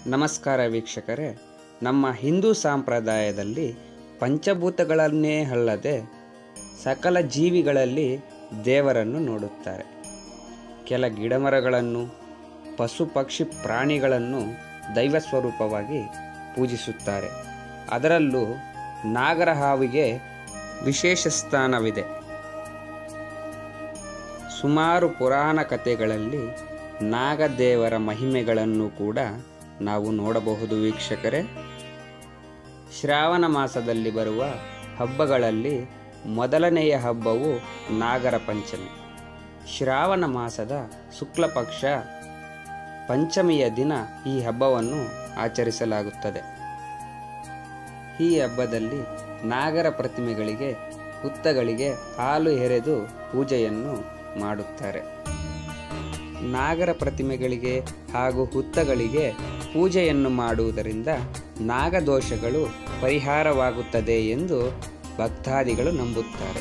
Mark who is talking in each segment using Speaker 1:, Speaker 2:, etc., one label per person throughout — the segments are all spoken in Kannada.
Speaker 1: ನಮಸ್ಕಾರ ವೀಕ್ಷಕರೇ, ನಮ್ಮ ಹಿಂದೂ ಸಂಪ್ರದಾಯದಲ್ಲಿ ಪಂಚಭೂತಗಳನ್ನೇ ಅಲ್ಲದೆ ಸಕಲ ಜೀವಿಗಳಲ್ಲಿ ದೇವರನ್ನು ನೋಡುತ್ತಾರೆ. ಕೆಲ ಗಿಡಮರಗಳನ್ನು, ಪಶು ಪಕ್ಷಿ ಪ್ರಾಣಿಗಳನ್ನು ದೈವ ಸ್ವರೂಪವಾಗಿ ಪೂಜಿಸುತ್ತಾರೆ. ಅದರಲ್ಲೂ ನಾಗರಹಾವಿಗೆ ವಿಶೇಷ ಸ್ಥಾನವಿದೆ. ಸುಮಾರು ಪುರಾಣ ಕಥೆಗಳಲ್ಲಿ ನಾಗದೇವರ ಮಹಿಮೆಗಳನ್ನು ಕೂಡ ನಾವು ನೋಡಬಹುದು ವೀಕ್ಷಕರೇ. ಶ್ರಾವಣ ಮಾಸದಲ್ಲಿ ಬರುವ ಹಬ್ಬಗಳಲ್ಲಿ ಮೊದಲನೆಯ ಹಬ್ಬವು ನಾಗರ ಪಂಚಮಿ. ಶ್ರಾವಣ ಮಾಸದ ಶುಕ್ಲ ಪಕ್ಷ ಪಂಚಮಿಯ ದಿನ ಈ ಹಬ್ಬವನ್ನು ಆಚರಿಸಲಾಗುತ್ತದೆ. ಈ ಹಬ್ಬದಲ್ಲಿ ನಾಗರ ಪ್ರತಿಮೆಗಳಿಗೆ, ಹುತ್ತಗಳಿಗೆ ಹಾಲು ಎರೆದು ಪೂಜೆಯನ್ನು ಮಾಡುತ್ತಾರೆ. ನಾಗರ ಪ್ರತಿಮೆಗಳಿಗೆ ಹಾಗೂ ಹುತ್ತಗಳಿಗೆ ಪೂಜೆಯನ್ನು ಮಾಡುವುದರಿಂದ ನಾಗದೋಷಗಳು ಪರಿಹಾರವಾಗುತ್ತದೆ ಎಂದು ಭಕ್ತಾದಿಗಳು ನಂಬುತ್ತಾರೆ.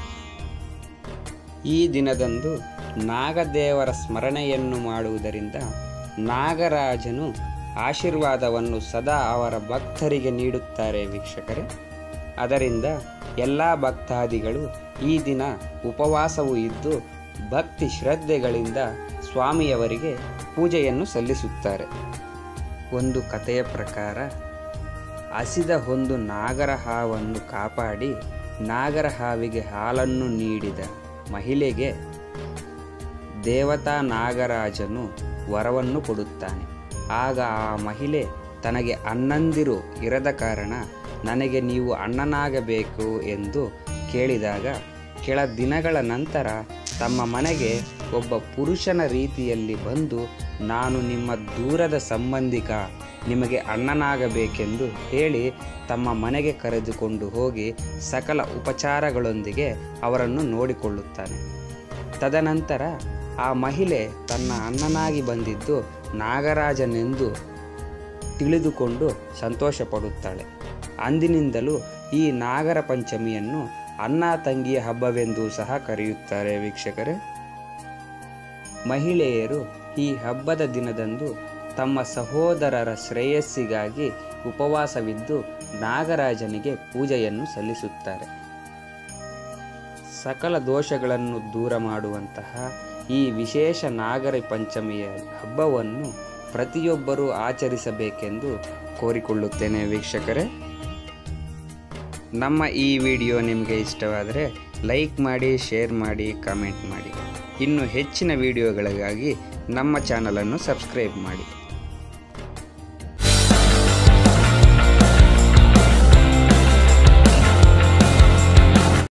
Speaker 1: ಈ ದಿನದಂದು ನಾಗದೇವರ ಸ್ಮರಣೆಯನ್ನು ಮಾಡುವುದರಿಂದ ನಾಗರಾಜನು ಆಶೀರ್ವಾದವನ್ನು ಸದಾ ಅವರ ಭಕ್ತರಿಗೆ ನೀಡುತ್ತಾರೆ ವೀಕ್ಷಕರೇ. ಅದರಿಂದ ಎಲ್ಲ ಭಕ್ತಾದಿಗಳು ಈ ದಿನ ಉಪವಾಸವೂ ಇದ್ದು ಭಕ್ತಿ ಶ್ರದ್ಧೆಗಳಿಂದ ಸ್ವಾಮಿಯವರಿಗೆ ಪೂಜೆಯನ್ನು ಸಲ್ಲಿಸುತ್ತಾರೆ. ಒಂದು ಕಥೆಯ ಪ್ರಕಾರ ಹಸಿದ ಒಂದು ನಾಗರ ಹಾವನ್ನು ಕಾಪಾಡಿ ನಾಗರ ಹಾವಿಗೆ ಹಾಲನ್ನು ನೀಡಿದ ಮಹಿಳೆಗೆ ದೇವತಾ ನಾಗರಾಜನು ವರವನ್ನು ಕೊಡುತ್ತಾನೆ. ಆಗ ಆ ಮಹಿಳೆ ತನಗೆ ಅಣ್ಣಂದಿರು ಇರದ ಕಾರಣ ನನಗೆ ನೀವು ಅಣ್ಣನಾಗಬೇಕು ಎಂದು ಕೇಳಿದಾಗ ಕೆಲ ದಿನಗಳ ನಂತರ ತಮ್ಮ ಮನೆಗೆ ಒಬ್ಬ ಪುರುಷನ ರೀತಿಯಲ್ಲಿ ಬಂದು, ನಾನು ನಿಮ್ಮ ದೂರದ ಸಂಬಂಧಿಕ, ನಿಮಗೆ ಅಣ್ಣನಾಗಬೇಕೆಂದು ಹೇಳಿ ತಮ್ಮ ಮನೆಗೆ ಕರೆದುಕೊಂಡು ಹೋಗಿ ಸಕಲ ಉಪಚಾರಗಳೊಂದಿಗೆ ಅವರನ್ನು ನೋಡಿಕೊಳ್ಳುತ್ತಾನೆ. ತದನಂತರ ಆ ಮಹಿಳೆ ತನ್ನ ಅಣ್ಣನಾಗಿ ಬಂದಿದ್ದು ನಾಗರಾಜನೆಂದು ತಿಳಿದುಕೊಂಡು ಸಂತೋಷ ಪಡುತ್ತಾಳೆ. ಅಂದಿನಿಂದಲೂ ಈ ನಾಗರ ಪಂಚಮಿಯನ್ನು ಅಣ್ಣ ತಂಗಿಯ ಹಬ್ಬವೆಂದೂ ಸಹ ಕರೆಯುತ್ತಾರೆ ವೀಕ್ಷಕರೇ. ಮಹಿಳೆಯರು ಈ ಹಬ್ಬದ ದಿನದಂದು ತಮ್ಮ ಸಹೋದರರ ಶ್ರೇಯಸ್ಸಿಗಾಗಿ ಉಪವಾಸವಿದ್ದು ನಾಗರಾಜನಿಗೆ ಪೂಜೆಯನ್ನು ಸಲ್ಲಿಸುತ್ತಾರೆ. ಸಕಲ ದೋಷಗಳನ್ನು ದೂರ ಮಾಡುವಂತಹ ಈ ವಿಶೇಷ ನಾಗರ ಪಂಚಮಿಯ ಹಬ್ಬವನ್ನು ಪ್ರತಿಯೊಬ್ಬರೂ ಆಚರಿಸಬೇಕೆಂದು ಕೋರಿಕೊಳ್ಳುತ್ತೇನೆ ವೀಕ್ಷಕರೇ. ನಮ್ಮ ಈ ವಿಡಿಯೋ ನಿಮಗೆ ಇಷ್ಟವಾದರೆ ಲೈಕ್ ಮಾಡಿ, ಶೇರ್ ಮಾಡಿ, ಕಾಮೆಂಟ್ ಮಾಡಿ. ಇನ್ನು ಹೆಚ್ಚಿನ ವಿಡಿಯೋಗಳಿಗಾಗಿ ನಮ್ಮ ಚಾನಲನ್ನು ಸಬ್ಸ್ಕ್ರೈಬ್ ಮಾಡಿ.